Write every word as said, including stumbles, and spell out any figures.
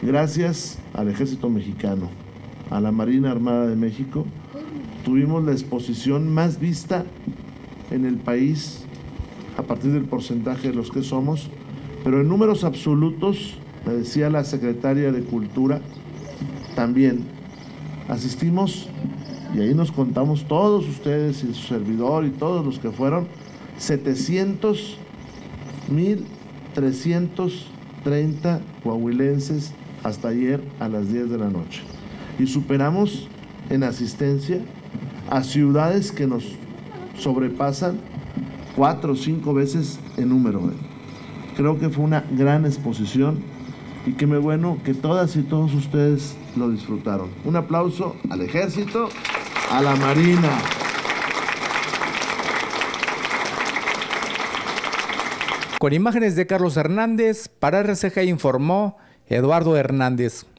Gracias al Ejército Mexicano, a la Marina Armada de México, tuvimos la exposición más vista en el país a partir del porcentaje de los que somos, pero en números absolutos, me decía la secretaria de Cultura, también asistimos, y ahí nos contamos todos ustedes y su servidor y todos los que fueron, setecientos mil trescientos treinta coahuilenses hasta ayer a las diez de la noche. Y superamos en asistencia a ciudades que nos sobrepasan cuatro o cinco veces en número. Creo que fue una gran exposición y qué me bueno que todas y todos ustedes lo disfrutaron. Un aplauso al Ejército, a la Marina. Con imágenes de Carlos Hernández, para R C G informó Eduardo Hernández.